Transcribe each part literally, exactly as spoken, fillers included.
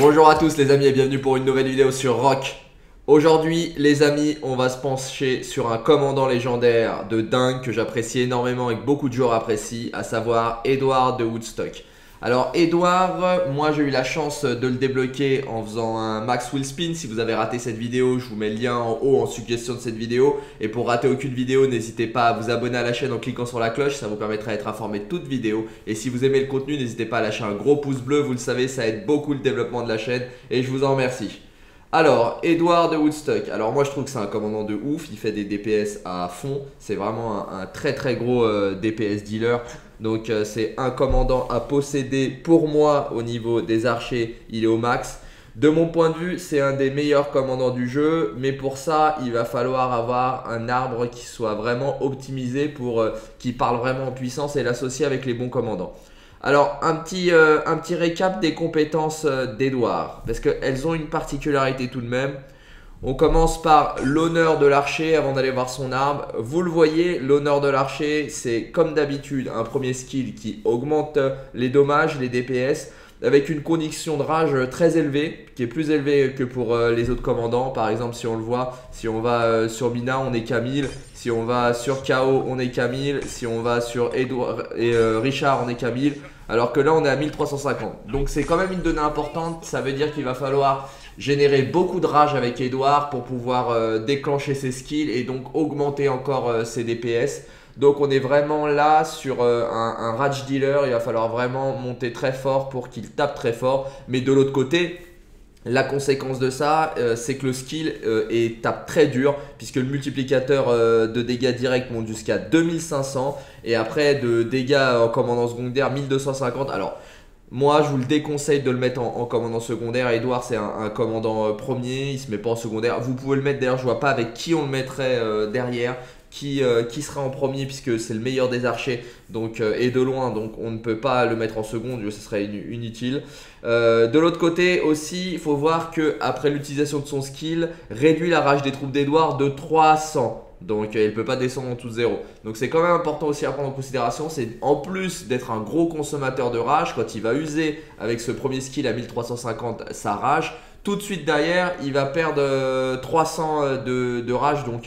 Bonjour à tous les amis et bienvenue pour une nouvelle vidéo sur Rock. Aujourd'hui les amis, on va se pencher sur un commandant légendaire de dingue que j'apprécie énormément et que beaucoup de joueurs apprécient, à savoir Edward de Woodstock. Alors Edward, moi j'ai eu la chance de le débloquer en faisant un max wheel spin. Si vous avez raté cette vidéo, je vous mets le lien en haut en suggestion de cette vidéo. Et pour rater aucune vidéo, n'hésitez pas à vous abonner à la chaîne en cliquant sur la cloche, ça vous permettra d'être informé de toute vidéo. Et si vous aimez le contenu, n'hésitez pas à lâcher un gros pouce bleu, vous le savez, ça aide beaucoup le développement de la chaîne et je vous en remercie. Alors, Edward de Woodstock, alors moi je trouve que c'est un commandant de ouf, il fait des D P S à fond, c'est vraiment un, un très très gros euh, D P S dealer. Donc euh, c'est un commandant à posséder pour moi au niveau des archers, il est au max. De mon point de vue, c'est un des meilleurs commandants du jeu, mais pour ça, il va falloir avoir un arbre qui soit vraiment optimisé pour euh, qui parle vraiment en puissance et l'associer avec les bons commandants. Alors, un petit, euh, un petit récap des compétences euh, d'Edward, parce qu'elles ont une particularité tout de même. On commence par l'honneur de l'archer avant d'aller voir son arme. Vous le voyez, l'honneur de l'archer, c'est comme d'habitude un premier skill qui augmente les dommages, les D P S, avec une condition de rage très élevée, qui est plus élevée que pour euh, les autres commandants. Par exemple, si on le voit, si on va euh, sur Mina, on est qu'à mille. Si on va sur K O, on est qu'à mille. Si on va sur Edward et euh, Richard, on est qu'à mille. Alors que là, on est à mille trois cent cinquante. Donc, c'est quand même une donnée importante. Ça veut dire qu'il va falloir générer beaucoup de rage avec Edward pour pouvoir euh, déclencher ses skills et donc augmenter encore euh, ses D P S. Donc on est vraiment là sur euh, un, un rage dealer, il va falloir vraiment monter très fort pour qu'il tape très fort. Mais de l'autre côté, la conséquence de ça, euh, c'est que le skill euh, est, tape très dur puisque le multiplicateur euh, de dégâts directs monte jusqu'à deux mille cinq cents et après de dégâts en commandant secondaire mille deux cent cinquante. Alors moi je vous le déconseille de le mettre en, en commandant secondaire. Edward c'est un, un commandant euh, premier, il se met pas en secondaire. Vous pouvez le mettre d'ailleurs, je vois pas avec qui on le mettrait euh, derrière. Qui, euh, qui sera en premier puisque c'est le meilleur des archers donc, euh, et de loin, donc on ne peut pas le mettre en seconde, ce serait inutile. Euh, de l'autre côté aussi, il faut voir que après l'utilisation de son skill, réduit la rage des troupes d'Edward de trois cents. Donc euh, il ne peut pas descendre en tout de zéro. Donc c'est quand même important aussi à prendre en considération. C'est en plus d'être un gros consommateur de rage, quand il va user avec ce premier skill à mille trois cent cinquante sa rage, tout de suite derrière il va perdre euh, trois cents de, de rage. Donc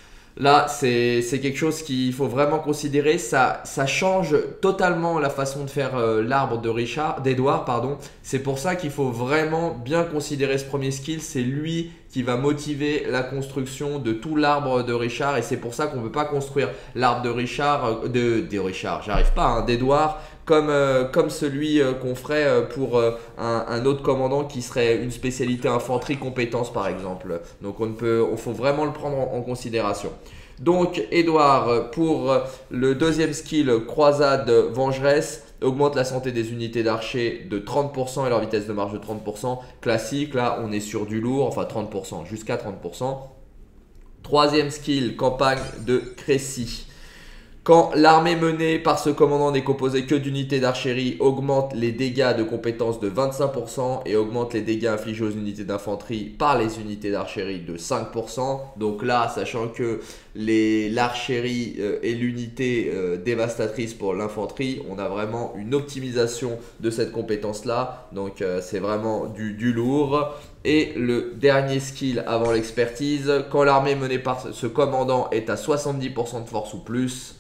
là, c'est quelque chose qu'il faut vraiment considérer. Ça, ça change totalement la façon de faire euh, l'arbre de Richard, d'Edward, pardon. C'est pour ça qu'il faut vraiment bien considérer ce premier skill. C'est lui qui va motiver la construction de tout l'arbre de Richard. Et c'est pour ça qu'on ne peut pas construire l'arbre de Richard, de, de Richard, j'arrive pas, hein, d'Edward. Comme, euh, comme celui euh, qu'on ferait euh, pour euh, un, un autre commandant qui serait une spécialité infanterie compétence par exemple. Donc on peut, on faut vraiment le prendre en, en considération. Donc Edward pour le deuxième skill croisade vengeresse augmente la santé des unités d'archers de trente pour cent et leur vitesse de marche de trente pour cent. Classique, là on est sur du lourd, enfin trente pour cent jusqu'à trente pour cent. Troisième skill, campagne de Crécy. Quand l'armée menée par ce commandant n'est composée que d'unités d'archerie, augmente les dégâts de compétences de vingt-cinq pour cent et augmente les dégâts infligés aux unités d'infanterie par les unités d'archerie de cinq pour cent. Donc là, sachant que l'archerie euh, est l'unité euh, dévastatrice pour l'infanterie, on a vraiment une optimisation de cette compétence-là. Donc euh, c'est vraiment du, du lourd. Et le dernier skill avant l'expertise, quand l'armée menée par ce commandant est à soixante-dix pour cent de force ou plus,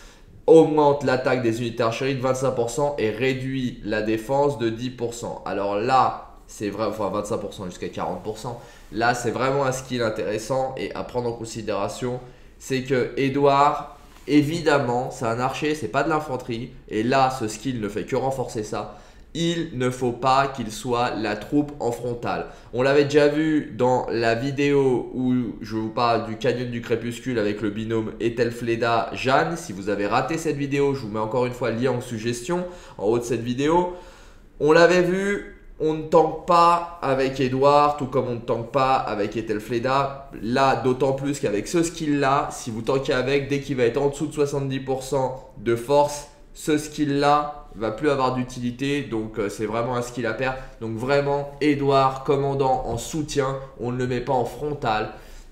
augmente l'attaque des unités d'archerie de vingt-cinq pour cent et réduit la défense de dix pour cent. Alors là, c'est vrai, enfin vingt-cinq pour cent jusqu'à quarante pour cent. Là, c'est vraiment un skill intéressant et à prendre en considération. C'est que Edward, évidemment, c'est un archer, c'est pas de l'infanterie. Et là, ce skill ne fait que renforcer ça. Il ne faut pas qu'il soit la troupe en frontale. On l'avait déjà vu dans la vidéo où je vous parle du canyon du crépuscule avec le binôme Ethelfleda Jeanne. Si vous avez raté cette vidéo, je vous mets encore une fois le lien en suggestion en haut de cette vidéo. On l'avait vu, on ne tank pas avec Edward, tout comme on ne tank pas avec Ethelfleda. Là, d'autant plus qu'avec ce skill là, si vous tankez avec, dès qu'il va être en dessous de soixante-dix pour cent de force, ce skill là va plus avoir d'utilité, donc euh, c'est vraiment un skill à perdre. Donc vraiment, Edward, commandant en soutien, on ne le met pas en frontal.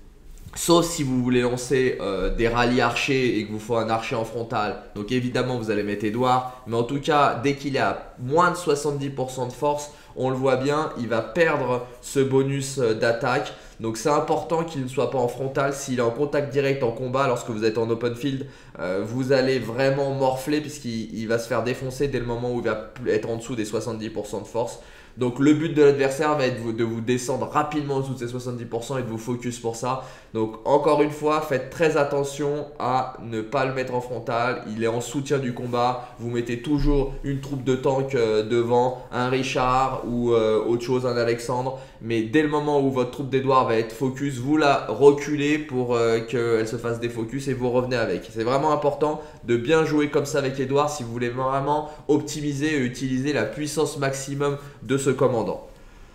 Sauf si vous voulez lancer euh, des rallyes archers et que vous faut un archer en frontal. Donc évidemment, vous allez mettre Edward. Mais en tout cas, dès qu'il est à moins de soixante-dix pour cent de force, on le voit bien, il va perdre ce bonus d'attaque. Donc c'est important qu'il ne soit pas en frontal. S'il est en contact direct en combat lorsque vous êtes en open field, euh, vous allez vraiment morfler puisqu'il il va se faire défoncer dès le moment où il va être en dessous des soixante-dix pour cent de force. Donc le but de l'adversaire va être de vous descendre rapidement en dessous de ces soixante-dix pour cent et de vous focus pour ça. Donc encore une fois, faites très attention à ne pas le mettre en frontal. Il est en soutien du combat. Vous mettez toujours une troupe de tank euh, devant, un Richard ou euh, autre chose, un Alexandre. Mais dès le moment où votre troupe d'Edouard va être focus, vous la reculez pour euh, qu'elle se fasse défocus et vous revenez avec. C'est vraiment important de bien jouer comme ça avec Edouard si vous voulez vraiment optimiser et utiliser la puissance maximum de ce commandant.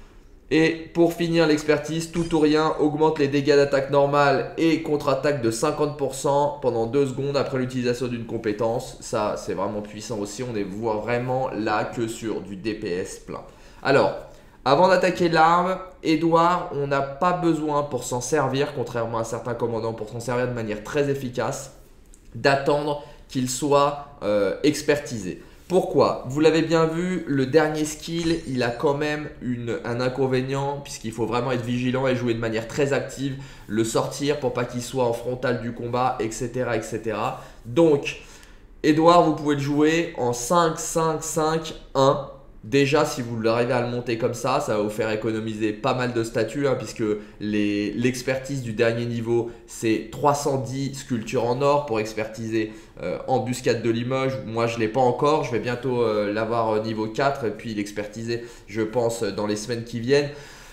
Et pour finir l'expertise, tout ou rien augmente les dégâts d'attaque normale et contre-attaque de cinquante pour cent pendant deux secondes après l'utilisation d'une compétence. Ça, c'est vraiment puissant aussi. On ne voit vraiment là que sur du D P S plein. Alors, avant d'attaquer l'arme, Edouard, on n'a pas besoin pour s'en servir, contrairement à certains commandants, pour s'en servir de manière très efficace, d'attendre qu'il soit euh, expertisé. Pourquoi? Vous l'avez bien vu, le dernier skill, il a quand même une, un inconvénient puisqu'il faut vraiment être vigilant et jouer de manière très active, le sortir pour pas qu'il soit en frontal du combat, et cetera et cetera. Donc, Edouard, vous pouvez le jouer en cinq, cinq, cinq, un. Déjà, si vous arrivez à le monter comme ça, ça va vous faire économiser pas mal de statuts hein, puisque l'expertise du dernier niveau, c'est trois cent dix sculptures en or pour expertiser euh, Embuscade de Limoges. Moi, je ne l'ai pas encore. Je vais bientôt euh, l'avoir euh, niveau quatre et puis l'expertiser, je pense, dans les semaines qui viennent.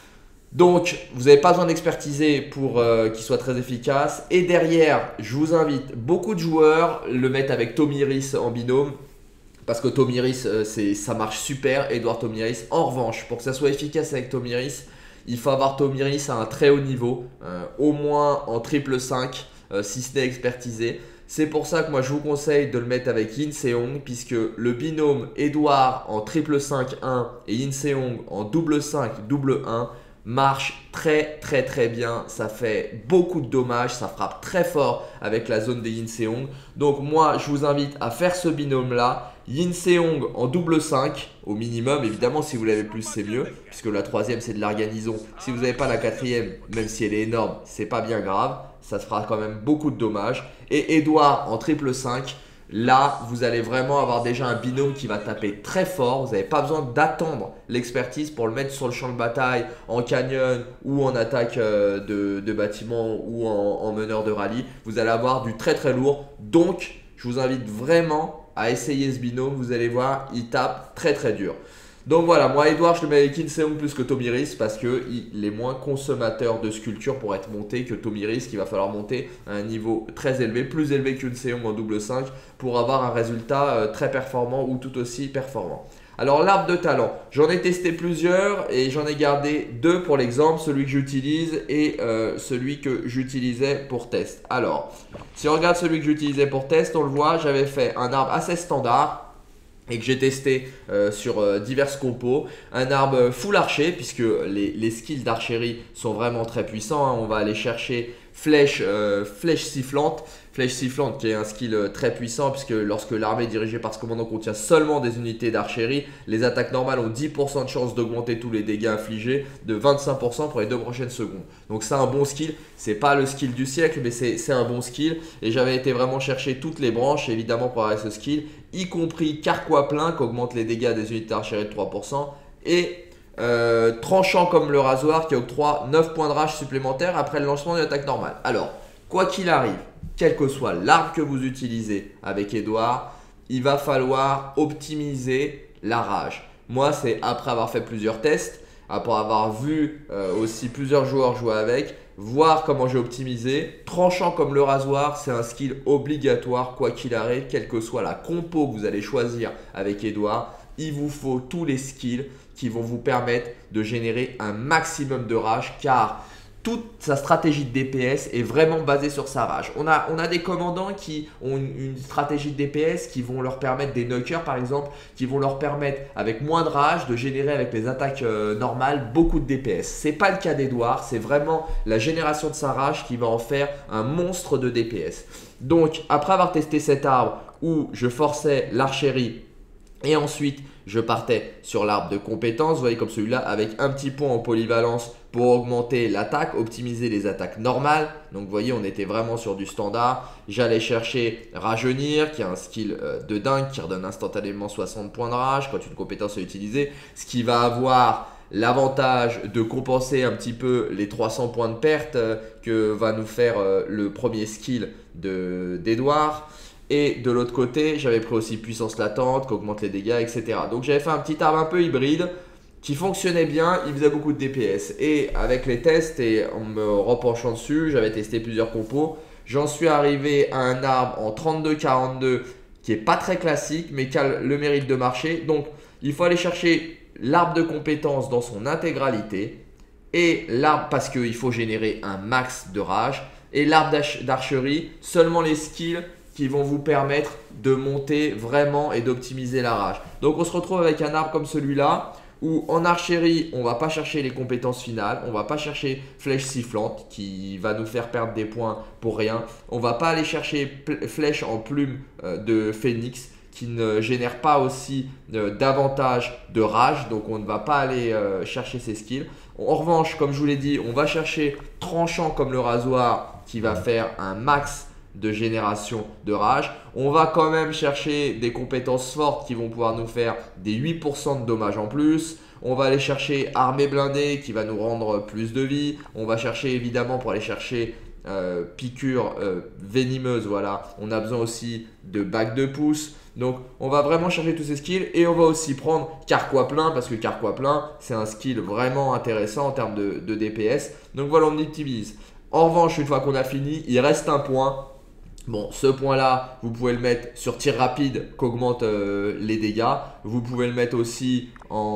Donc, vous n'avez pas besoin d'expertiser pour euh, qu'il soit très efficace. Et derrière, je vous invite, beaucoup de joueurs le mettent avec Tomiris en binôme. Parce que Tomiris, euh, ça marche super, Edouard Tomiris. En revanche, pour que ça soit efficace avec Tomiris, il faut avoir Tomiris à un très haut niveau, euh, au moins en triple cinq, euh, si ce n'est expertisé. C'est pour ça que moi je vous conseille de le mettre avec Yin Seong, puisque le binôme Edouard en triple cinq un et Yin Seong en double cinq double un marche très très très bien, ça fait beaucoup de dommages, ça frappe très fort avec la zone des Yin Seong. Donc moi je vous invite à faire ce binôme là, Yin Seong en double cinq au minimum, évidemment si vous l'avez plus c'est mieux, puisque la troisième c'est de l'arganison. Si vous n'avez pas la quatrième, même si elle est énorme, c'est pas bien grave, ça se fera quand même beaucoup de dommages. Et Edouard en triple cinq, là, vous allez vraiment avoir déjà un binôme qui va taper très fort. Vous n'avez pas besoin d'attendre l'expertise pour le mettre sur le champ de bataille, en canyon ou en attaque euh, de, de bâtiment ou en, en meneur de rallye. Vous allez avoir du très très lourd. Donc, je vous invite vraiment à essayer ce binôme. Vous allez voir, il tape très très dur. Donc voilà, moi Edouard, je le mets avec Yin Seong plus que Tomiris parce qu'il est moins consommateur de sculpture pour être monté que Tomiris, qu'il va falloir monter à un niveau très élevé, plus élevé qu'Yin Seong en double cinq pour avoir un résultat euh, très performant ou tout aussi performant. Alors l'arbre de talent, j'en ai testé plusieurs et j'en ai gardé deux pour l'exemple, celui que j'utilise et euh, celui que j'utilisais pour test. Alors, si on regarde celui que j'utilisais pour test, on le voit, j'avais fait un arbre assez standard et que j'ai testé euh, sur euh, diverses compos, un arbre full archer puisque les, les skills d'archerie sont vraiment très puissants, hein. On va aller chercher flèche, euh, flèche sifflante, flèche sifflante qui est un skill euh, très puissant puisque lorsque l'armée dirigée par ce commandant contient seulement des unités d'archerie, les attaques normales ont dix pour cent de chance d'augmenter tous les dégâts infligés de vingt-cinq pour cent pour les deux prochaines secondes. Donc c'est un bon skill, c'est pas le skill du siècle mais c'est un bon skill et j'avais été vraiment chercher toutes les branches évidemment pour avoir ce skill, y compris carquois plein qui augmente les dégâts des unités d'archerie de trois pour cent et Euh, tranchant comme le rasoir qui octroie neuf points de rage supplémentaires après le lancement d'une attaque normale. Alors, quoi qu'il arrive, quelle que soit l'arme que vous utilisez avec Edouard, il va falloir optimiser la rage. Moi, c'est après avoir fait plusieurs tests, après avoir vu euh, aussi plusieurs joueurs jouer avec, voir comment j'ai optimisé. Tranchant comme le rasoir, c'est un skill obligatoire quoi qu'il arrive, quelle que soit la compo que vous allez choisir avec Edouard. Il vous faut tous les skills qui vont vous permettre de générer un maximum de rage car toute sa stratégie de D P S est vraiment basée sur sa rage. On a, on a des commandants qui ont une, une stratégie de D P S qui vont leur permettre, des knockers par exemple, qui vont leur permettre avec moins de rage de générer avec les attaques euh, normales beaucoup de D P S. Ce n'est pas le cas d'Edouard, c'est vraiment la génération de sa rage qui va en faire un monstre de D P S. Donc après avoir testé cet arbre où je forçais l'archerie et ensuite je partais sur l'arbre de compétences, vous voyez comme celui-là, avec un petit point en polyvalence pour augmenter l'attaque, optimiser les attaques normales. Donc vous voyez, on était vraiment sur du standard. J'allais chercher rajeunir, qui a un skill euh, de dingue, qui redonne instantanément soixante points de rage quand une compétence est utilisée. Ce qui va avoir l'avantage de compenser un petit peu les trois cents points de perte euh, que va nous faire euh, le premier skill d'Edouard. Et de l'autre côté, j'avais pris aussi puissance latente, qui augmente les dégâts, et cetera. Donc j'avais fait un petit arbre un peu hybride qui fonctionnait bien, il faisait beaucoup de D P S. Et avec les tests et en me repenchant dessus, j'avais testé plusieurs compos. J'en suis arrivé à un arbre en trente-deux quarante-deux qui est pas très classique, mais qui a le mérite de marcher. Donc il faut aller chercher l'arbre de compétences dans son intégralité et l'arbre parce qu'il faut générer un max de rage et l'arbre d'archerie, seulement les skills qui vont vous permettre de monter vraiment et d'optimiser la rage. Donc on se retrouve avec un arbre comme celui-là où en archerie, on ne va pas chercher les compétences finales, on ne va pas chercher flèche sifflante qui va nous faire perdre des points pour rien. On ne va pas aller chercher flèche en plume euh, de phénix qui ne génère pas aussi euh, davantage de rage, donc on ne va pas aller euh, chercher ces skills. En revanche, comme je vous l'ai dit, on va chercher tranchant comme le rasoir qui va faire un max de génération de rage. On va quand même chercher des compétences fortes qui vont pouvoir nous faire des huit pour cent de dommages en plus. On va aller chercher armée blindée qui va nous rendre plus de vie. On va chercher évidemment pour aller chercher euh, piqûre euh, venimeuse. Voilà. On a besoin aussi de bac de pouce. Donc on va vraiment chercher tous ces skills et on va aussi prendre carquois plein parce que carquois plein c'est un skill vraiment intéressant en termes de, de D P S. Donc voilà, on optimise. En revanche, une fois qu'on a fini, il reste un point. Bon, ce point-là, vous pouvez le mettre sur tir rapide qu'augmente euh, les dégâts. Vous pouvez le mettre aussi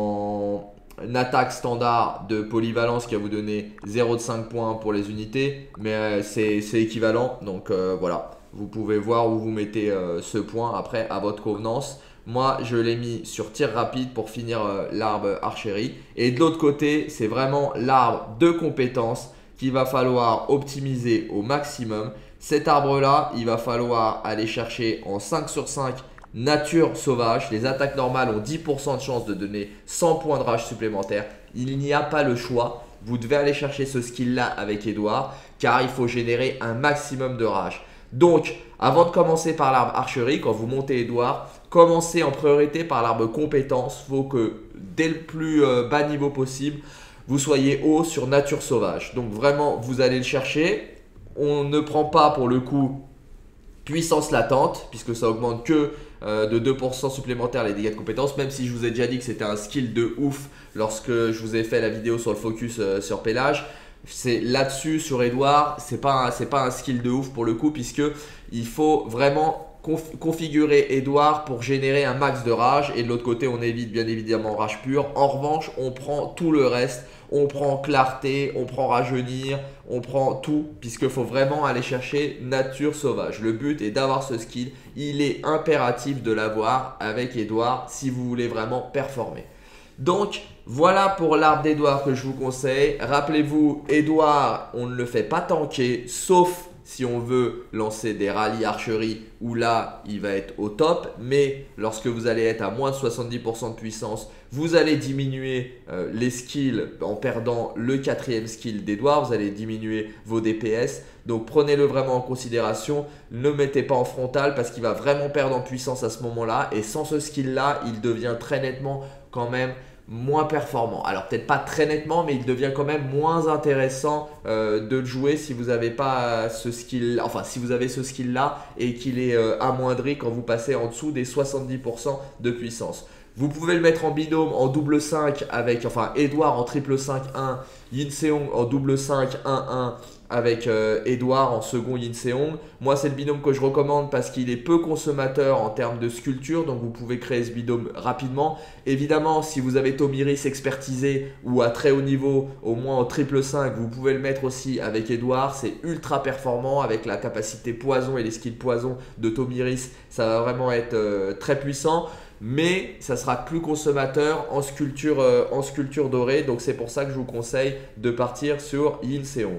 en attaque standard de polyvalence qui va vous donner zéro virgule cinq points pour les unités. Mais euh, c'est équivalent. Donc euh, voilà, vous pouvez voir où vous mettez euh, ce point après à votre convenance. Moi, je l'ai mis sur tir rapide pour finir euh, l'arbre archerie. Et de l'autre côté, c'est vraiment l'arbre de compétences qu'il va falloir optimiser au maximum. Cet arbre-là, il va falloir aller chercher en cinq sur cinq nature sauvage. Les attaques normales ont dix pour cent de chance de donner cent points de rage supplémentaires. Il n'y a pas le choix. Vous devez aller chercher ce skill-là avec Edouard car il faut générer un maximum de rage. Donc, avant de commencer par l'arbre archerie, quand vous montez Edouard, commencez en priorité par l'arbre compétence. Il faut que dès le plus euh, bas niveau possible, vous soyez haut sur nature sauvage. Donc vraiment, vous allez le chercher. On ne prend pas pour le coup puissance latente puisque ça augmente que euh, de deux pour cent supplémentaires les dégâts de compétences, même si je vous ai déjà dit que c'était un skill de ouf lorsque je vous ai fait la vidéo sur le focus euh, sur Pélage. C'est là-dessus sur Edouard, c'est pas, c'est pas un skill de ouf pour le coup puisque il faut vraiment conf configurer Edouard pour générer un max de rage et de l'autre côté on évite bien évidemment rage pure. En revanche, on prend tout le reste. On prend clarté, on prend rajeunir, on prend tout puisqu'il faut vraiment aller chercher nature sauvage. Le but est d'avoir ce skill. Il est impératif de l'avoir avec Edouard si vous voulez vraiment performer. Donc voilà pour l'arbre d'Edouard que je vous conseille. Rappelez-vous, Edouard, on ne le fait pas tanker sauf si on veut lancer des rallyes archerie où là, il va être au top. Mais lorsque vous allez être à moins de soixante-dix pour cent de puissance, vous allez diminuer euh, les skills en perdant le quatrième skill d'Edouard. Vous allez diminuer vos D P S. Donc prenez-le vraiment en considération. Ne mettez pas en frontal parce qu'il va vraiment perdre en puissance à ce moment-là. Et sans ce skill-là, il devient très nettement quand même moins performant. Alors peut-être pas très nettement, mais il devient quand même moins intéressant euh, de le jouer si vous n'avez pas ce skill, enfin si vous avez ce skill là et qu'il est euh, amoindri quand vous passez en dessous des soixante-dix pour cent de puissance. Vous pouvez le mettre en binôme en double cinq avec, enfin Edouard en triple cinq un, Yin Seong en double cinq un un avec euh, Edouard en second Yin Seong. Moi c'est le binôme que je recommande parce qu'il est peu consommateur en termes de sculpture, donc vous pouvez créer ce binôme rapidement. Évidemment si vous avez Tomiris expertisé ou à très haut niveau, au moins en triple cinq, vous pouvez le mettre aussi avec Edouard. C'est ultra performant avec la capacité poison et les skills poison de Tomiris. Ça va vraiment être euh, très puissant. Mais ça sera plus consommateur en sculpture, euh, en sculpture dorée. Donc c'est pour ça que je vous conseille de partir sur Yin Seong.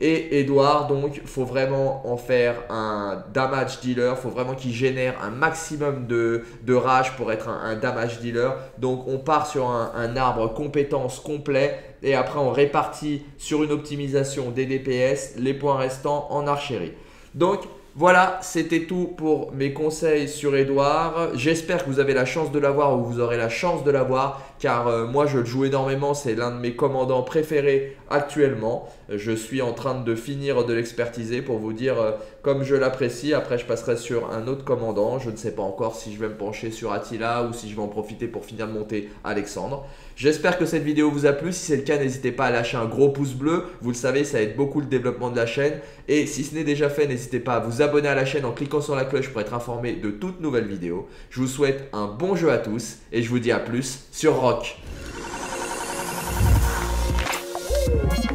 Et Edouard, donc, faut vraiment en faire un damage dealer. Faut vraiment qu'il génère un maximum de, de rage pour être un, un damage dealer. Donc, on part sur un, un arbre compétence complet. Et après, on répartit sur une optimisation des D P S les points restants en archerie. Donc, voilà, c'était tout pour mes conseils sur Edouard. J'espère que vous avez la chance de l'avoir ou vous aurez la chance de l'avoir car euh, moi je le joue énormément, c'est l'un de mes commandants préférés actuellement. Je suis en train de finir de l'expertiser pour vous dire euh, comme je l'apprécie. Après je passerai sur un autre commandant. Je ne sais pas encore si je vais me pencher sur Attila ou si je vais en profiter pour finir de monter Alexandre. J'espère que cette vidéo vous a plu. Si c'est le cas, n'hésitez pas à lâcher un gros pouce bleu. Vous le savez, ça aide beaucoup le développement de la chaîne. Et si ce n'est déjà fait, n'hésitez pas à vous abonner à la chaîne en cliquant sur la cloche pour être informé de toutes nouvelles vidéos. Je vous souhaite un bon jeu à tous et je vous dis à plus sur Rock.